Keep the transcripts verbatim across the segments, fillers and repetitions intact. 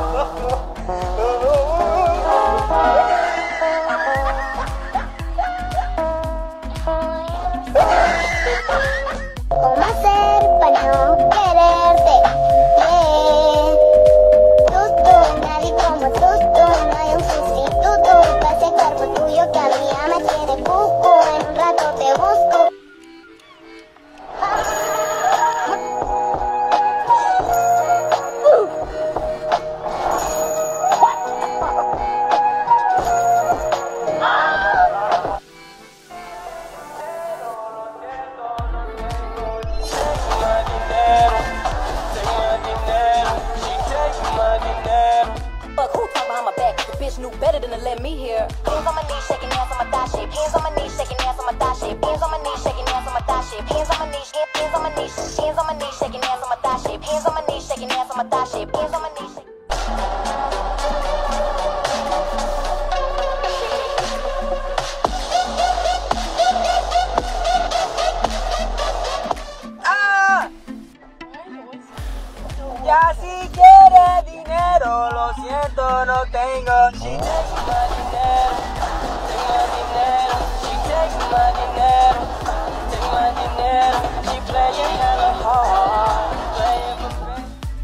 ¿Cómo hacer para no quererte? Yeah. Tú, tú, nadie como tú, tú. No hay un sustituto para ese cuerpo tuyo que a mí ya me tiene cucu. En un rato te busco. Knew better than to let me hear. Hands on my knees, shaking ass on my thigh shape. Hands on my knees, shaking ass on my thigh shape. Hands on my knees, shaking ass on my thigh shape. Hands on my knees, hands on my knees, hands on my knees, shaking ass on my thigh shape. Hands on my knees, shaking ass on my thigh shape. Hands on my knees. Ah, ya si quiere dinero, lo siento, no tengo. She takes my dinero, take my dinero. She takes my dinero, take my dinero. She playing hella hard, playing for free.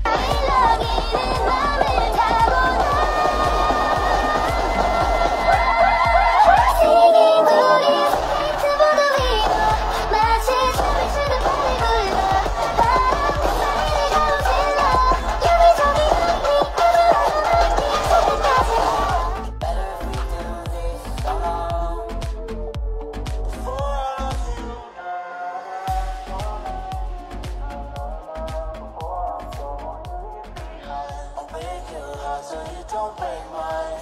So you don't break my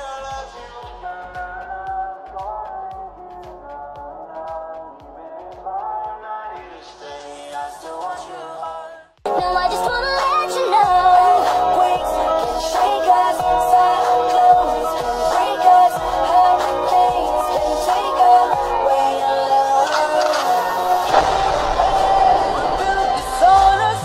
No, I just wanna let you know. Quakes can shake us, cyclones can break us, hurricanes can take away our love. Build this on us.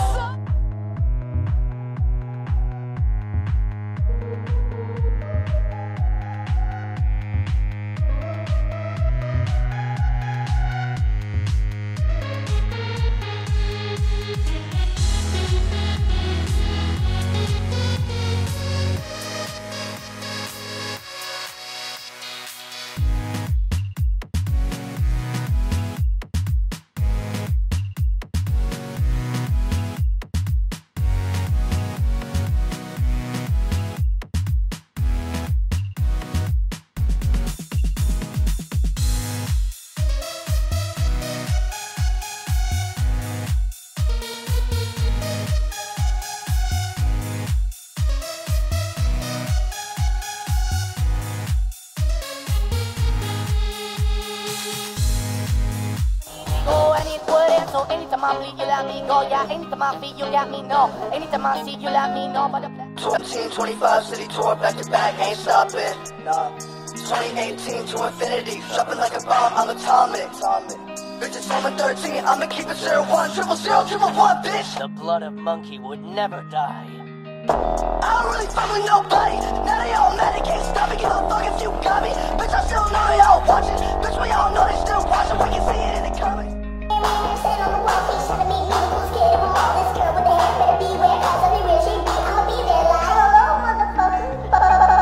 So anytime I bleed, you let me go. Yeah, anytime I feel, you got me, no. Anytime I see, you let me know. But the seventeen, twenty-five, city tour, back to back, ain't stopping. Nah. twenty eighteen to infinity, dropping like a bomb, I'm atomic. Bitches from a thirteen, I'ma keep it zero one, triple zero, triple one, bitch. The blood of monkey would never die. I don't really fuck with nobody. Now they all mad, they can't stop me. Give a fuck if you got me. Bitch, I still know they all watching. Bitch, we all know they still watching. We can see it in the comments. Sit on the wall, he shot at me, he was scared of all this girl with the hair, better beware, cause I'll be real, she be, I'ma be there like, hello, motherfucker.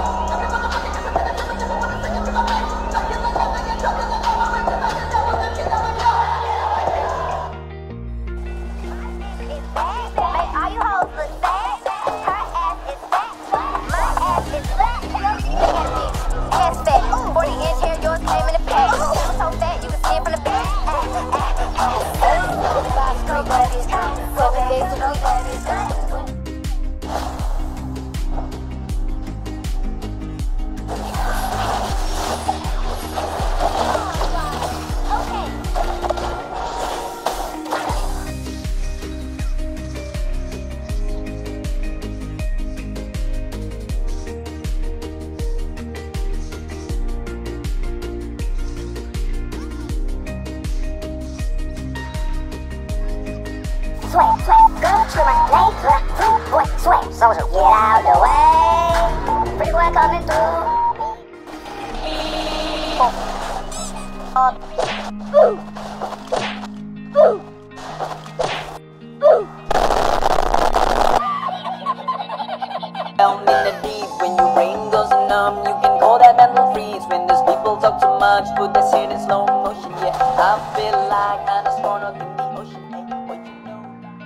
All you hoes look fat, her ass is fat, my ass is fat, ass fat. Get out the way. Pretty boy coming through. Ooh. Ooh. Ooh. Down in the deep, when your brain goes numb, you can call that mental freeze. When those people talk too much, put that shit in slow motion. Yeah, I feel like I'm a astronaut in the ocean. Hey, what you know?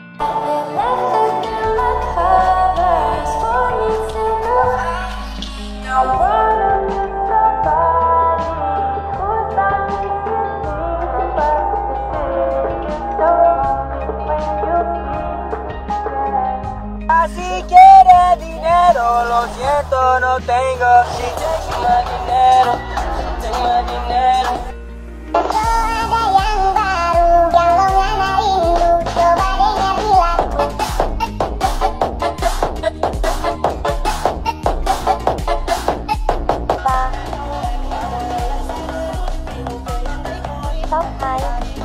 Si quieres dinero, lo siento, no tengo. Si tengo más dinero, tengo más dinero. Ada yang baru, galongan rindu. Coba dengar di lagu. Top high.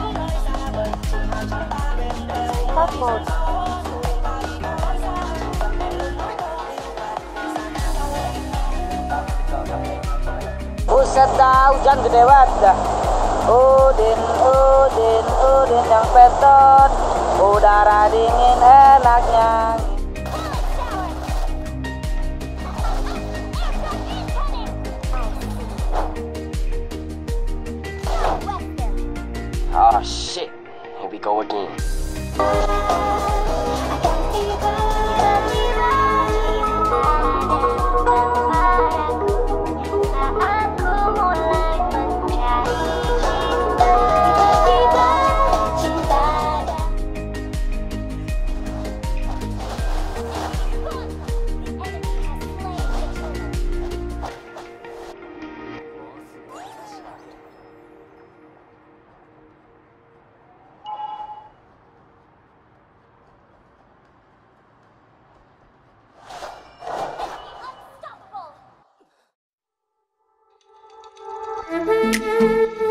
Top mode. Buset dah, hujan gede banget dah. Udin, udin, udin yang petot. Udara dingin enaknya. Oh shit, here we go again. Unstoppable.